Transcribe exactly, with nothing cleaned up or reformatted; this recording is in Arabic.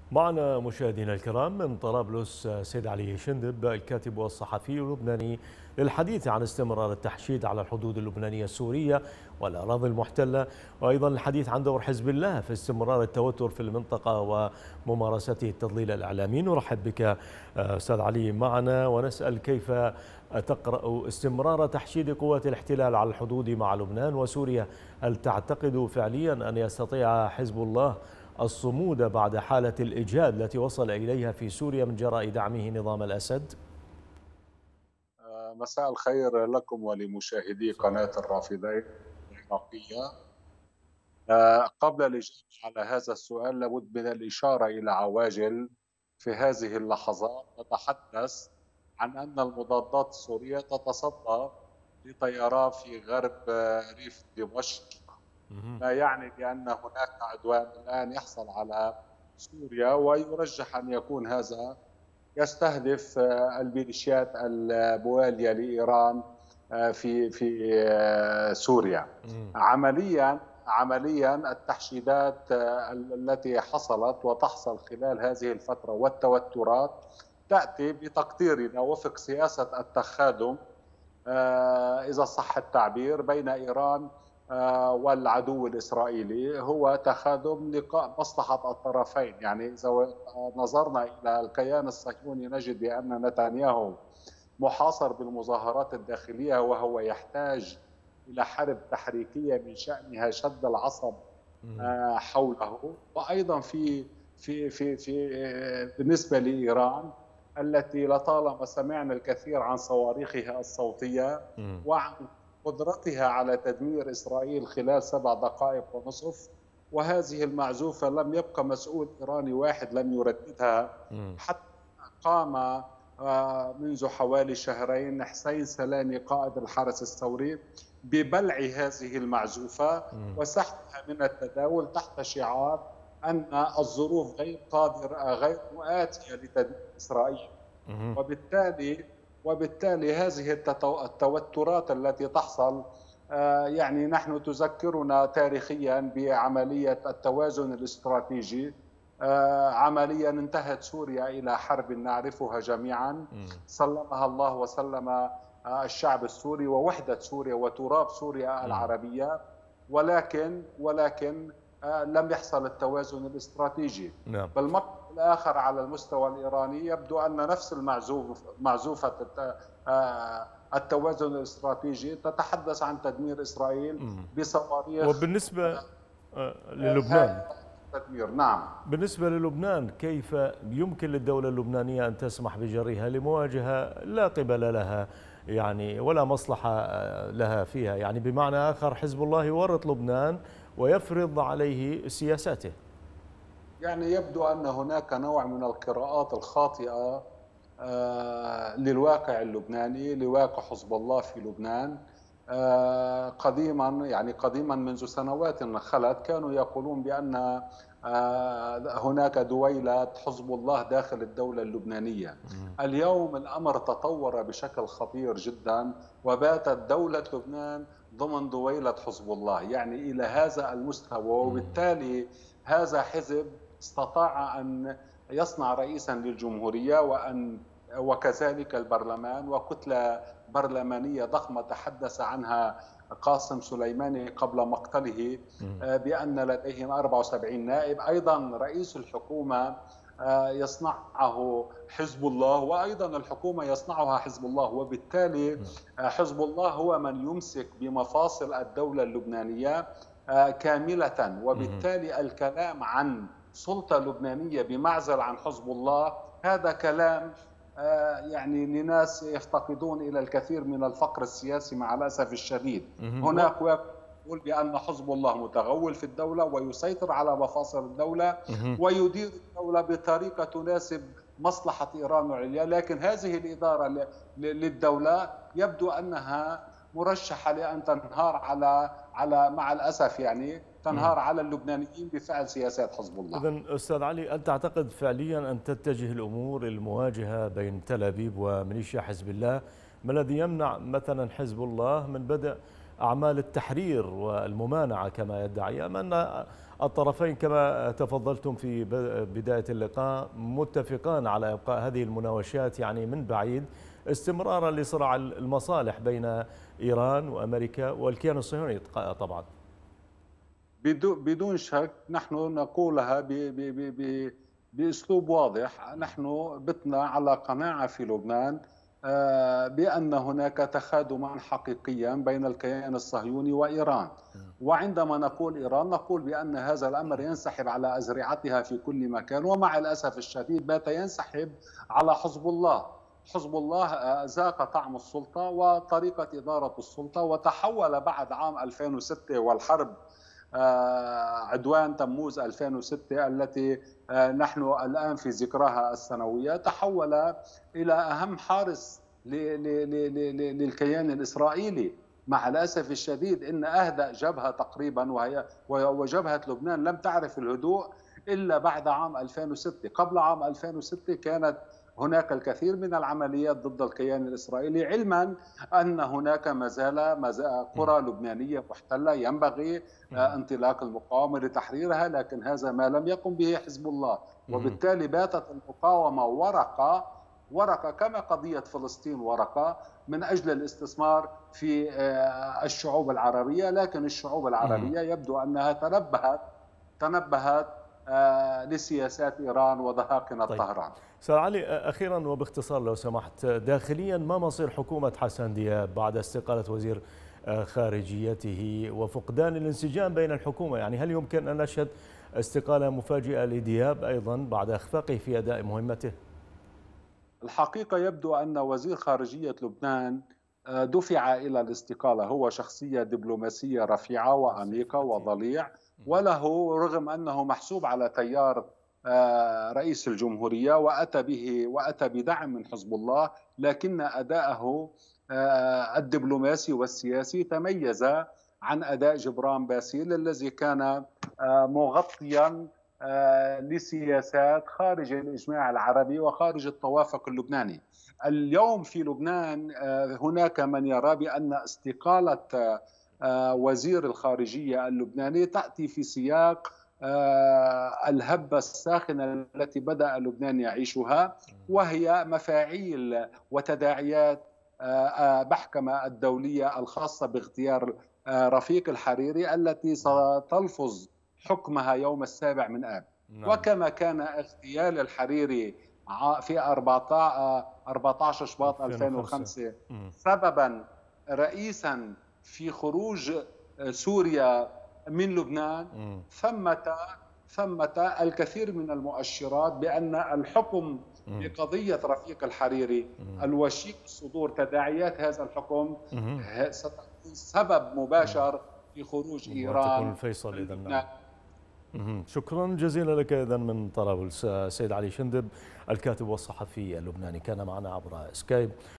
معنا مشاهدينا الكرام من طرابلس سيد علي شندب الكاتب والصحفي اللبناني للحديث عن استمرار التحشيد على الحدود اللبنانية السورية والأراضي المحتلة، وأيضا الحديث عن دور حزب الله في استمرار التوتر في المنطقة وممارسته التضليل الإعلامي. نرحب بك أستاذ علي معنا ونسأل كيف تقرأ استمرار تحشيد قوات الاحتلال على الحدود مع لبنان وسوريا؟ هل تعتقد فعليا أن يستطيع حزب الله الصمود بعد حالة الإجهاد التي وصل إليها في سوريا من جراء دعمه نظام الأسد؟ مساء الخير لكم ولمشاهدي قناة الرافدين العراقية. قبل الإجابة على هذا السؤال لابد من الإشارة إلى عواجل في هذه اللحظات. نتحدث عن أن المضادات السورية تتصدى لطيران في غرب ريف دمشق، ما يعني بأن هناك عدوان الآن يحصل على سوريا، ويرجح أن يكون هذا يستهدف الميليشيات الموالية لإيران في في سوريا. عمليا عمليا التحشيدات التي حصلت وتحصل خلال هذه الفترة والتوترات تأتي بتقديرنا وفق سياسة التخادم، إذا صح التعبير، بين إيران والعدو الإسرائيلي. هو تخادم لقاء مصلحة الطرفين. يعني إذا نظرنا إلى الكيان الصهيوني نجد بأن نتنياهو محاصر بالمظاهرات الداخلية، وهو يحتاج إلى حرب تحريكية من شأنها شد العصب حوله. وأيضا في في في في بالنسبة لإيران التي لطالما سمعنا الكثير عن صواريخها الصوتية وعن قدرتها على تدمير إسرائيل خلال سبع دقائق ونصف، وهذه المعزوفة لم يبقى مسؤول إيراني واحد لم يرددها. حتى قام منذ حوالي شهرين حسين سلامي قائد الحرس الثوري ببلع هذه المعزوفة وسحبها من التداول تحت شعار أن الظروف غير قادرة غير مؤاتية لتدمير إسرائيل. وبالتالي وبالتالي هذه التوترات التي تحصل يعني نحن تذكرنا تاريخيا بعملية التوازن الاستراتيجي. عمليا انتهت سوريا إلى حرب نعرفها جميعا سلمها الله وسلم الشعب السوري ووحدة سوريا وتراب سوريا العربية، ولكن ولكن لم يحصل التوازن الاستراتيجي. بالمقام الآخر على المستوى الإيراني يبدو أن نفس المعزوف معزوفة التوازن الاستراتيجي تتحدث عن تدمير إسرائيل بصواريخ. وبالنسبة للبنان تدمير نعم بالنسبة للبنان كيف يمكن للدولة اللبنانية أن تسمح بجريها لمواجهة لا قبل لها يعني ولا مصلحة لها فيها؟ يعني بمعنى آخر حزب الله يورط لبنان ويفرض عليه سياساته. يعني يبدو أن هناك نوع من القراءات الخاطئة للواقع اللبناني، لواقع حزب الله في لبنان. قديما يعني قديما منذ سنوات خلت كانوا يقولون بأن هناك دويلة حزب الله داخل الدولة اللبنانية. اليوم الأمر تطور بشكل خطير جدا، وباتت دولة لبنان ضمن دويلة حزب الله، يعني إلى هذا المستوى. وبالتالي هذا حزب استطاع أن يصنع رئيسا للجمهورية وأن وكذلك البرلمان وكتلة برلمانية ضخمة تحدث عنها قاسم سليماني قبل مقتله بأن لديهم أربعة وسبعين نائب. أيضا رئيس الحكومة يصنعه حزب الله، وأيضا الحكومة يصنعها حزب الله. وبالتالي حزب الله هو من يمسك بمفاصل الدولة اللبنانية كاملة. وبالتالي الكلام عن سلطة لبنانية بمعزل عن حزب الله هذا كلام يعني لناس يفتقدون إلى الكثير من الفقر السياسي مع الأسف الشديد. هناك يقول بأن حزب الله متغول في الدولة ويسيطر على مفاصل الدولة ويدير الدولة بطريقة تناسب مصلحة إيران العليا، لكن هذه الإدارة للدولة يبدو أنها مرشحة لأن تنهار على على مع الأسف يعني تنهار على اللبنانيين بفعل سياسات حزب الله. إذن أستاذ علي، هل تعتقد فعليا أن تتجه الأمور المواجهة بين تل أبيب وميليشيا حزب الله؟ ما الذي يمنع مثلا حزب الله من بدء أعمال التحرير والممانعة كما يدعي، أم أن الطرفين كما تفضلتم في بداية اللقاء متفقان على إبقاء هذه المناوشات يعني من بعيد استمرارا لصراع المصالح بين إيران وأمريكا والكيان الصهيوني طبعا. بدون شك نحن نقولها ب ب ب ب بأسلوب واضح. نحن بتنا على قناعة في لبنان بأن هناك تخادما حقيقيا بين الكيان الصهيوني وإيران، وعندما نقول إيران نقول بأن هذا الأمر ينسحب على أزرعتها في كل مكان، ومع الأسف الشديد بات ينسحب على حزب الله. حزب الله ذاق طعم السلطة وطريقة إدارة السلطة، وتحول بعد عام ألفين وستة والحرب عدوان تموز ألفين وستة التي نحن الآن في ذكراها السنوية، تحول إلى أهم حارس للكيان الإسرائيلي. مع الأسف الشديد إن أهدأ جبهة تقريبا، وهي وجبهة لبنان لم تعرف الهدوء إلا بعد عام ألفين وستة. قبل عام ألفين وستة كانت هناك الكثير من العمليات ضد الكيان الإسرائيلي، علما أن هناك ما زال قرى لبنانية محتلة ينبغي انطلاق المقاومة لتحريرها، لكن هذا ما لم يقم به حزب الله، وبالتالي باتت المقاومة ورقة ورقة كما قضية فلسطين ورقة من أجل الاستثمار في الشعوب العربية. لكن الشعوب العربية يبدو أنها تنبهت تنبهت لسياسات إيران وضهاقنا طيب. طهران. سيد علي، أخيرا وباختصار لو سمحت، داخليا ما مصير حكومة حسن دياب بعد استقالة وزير خارجيته وفقدان الانسجام بين الحكومة؟ يعني هل يمكن أن نشهد استقالة مفاجئة لدياب أيضا بعد إخفاقه في أداء مهمته؟ الحقيقة يبدو أن وزير خارجية لبنان دفع إلى الاستقالة. هو شخصية دبلوماسية رفيعة وعميقة وضليع، وله رغم أنه محسوب على تيار رئيس الجمهورية وأتى به وأتى بدعم من حزب الله، لكن أداءه الدبلوماسي والسياسي تميز عن أداء جبران باسيل الذي كان مغطيا لسياسات خارج الإجماع العربي وخارج التوافق اللبناني. اليوم في لبنان هناك من يرى بأن استقالة وزير الخارجية اللبناني تأتي في سياق الهبة الساخنة التي بدأ لبنان يعيشها، وهي مفاعيل وتداعيات المحكمة الدولية الخاصة باغتيال رفيق الحريري التي ستلفظ حكمها يوم السابع من آب. نعم. وكما كان اغتيال الحريري في أربعة عشر شباط ألفين وخمسة سببا رئيسا في خروج سوريا من لبنان، ثمة ثمة الكثير من المؤشرات بأن الحكم بقضية رفيق الحريري الوشيك صدور تداعيات هذا الحكم ستكون سبب مباشر في خروج إيران الفيصل إذا. نعم. شكرا جزيلا لك إذا من طرابلس سيد علي شندب الكاتب والصحفي اللبناني كان معنا عبر سكايب.